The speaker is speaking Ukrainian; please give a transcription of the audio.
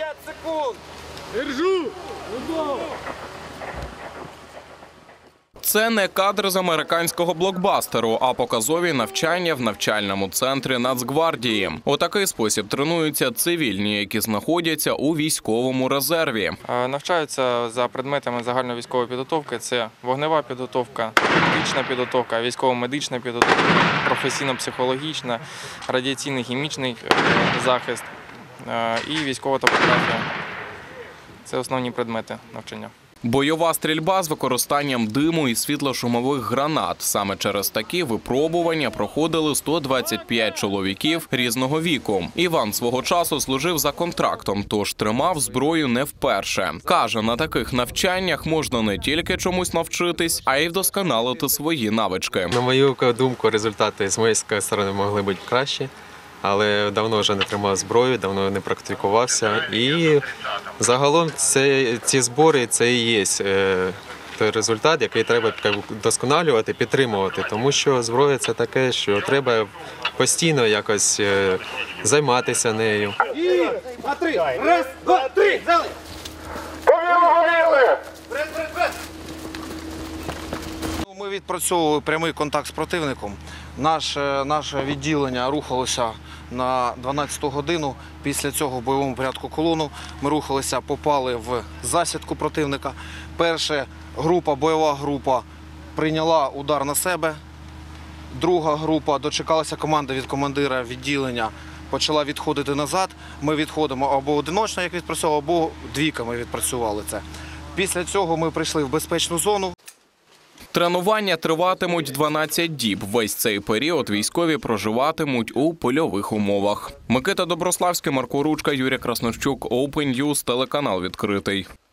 60 секунд. Держу! Це не кадр з американського блокбастеру, а показові навчання в навчальному центрі Нацгвардії. У такий спосіб тренуються цивільні, які знаходяться у військовому резерві. Навчаються за предметами загальної військової підготовки. Це вогнева підготовка, тактична підготовка, військово-медична підготовка, професійно-психологічна, радіаційний хімічний захист і військова топографія. Це основні предмети навчання. Бойова стрільба з використанням диму і світлошумових гранат. Саме через такі випробування проходили 125 чоловіків різного віку. Іван свого часу служив за контрактом, тож тримав зброю не вперше. Каже, на таких навчаннях можна не тільки чомусь навчитись, а й вдосконалити свої навички. На мою думку, результати з моєї сторони могли бути кращі. Але давно вже не тримав зброю, давно не практикувався. І загалом ці збори – це і є той результат, який треба вдосконалювати, підтримувати. Тому що зброя – це таке, що треба постійно якось займатися нею. І на 3. Раз, два, 3. Взяли! Ми відпрацьовували прямий контакт з противником. Наше відділення рухалося на 12-ту годину. Після цього в бойовому порядку колону ми рухалися, попали в засідку противника. Перша бойова група прийняла удар на себе. Друга група дочекалася команди від командира відділення, почала відходити назад. Ми відходимо або одиночно, як відпрацьовували, або двійками відпрацювали це. Після цього ми прийшли в безпечну зону. Тренування триватимуть 12 діб. Весь цей період військові проживатимуть у польових умовах. Микита Доброславський, Марко Ручка, Юрій Краснощук, Open News, телеканал «Відкритий».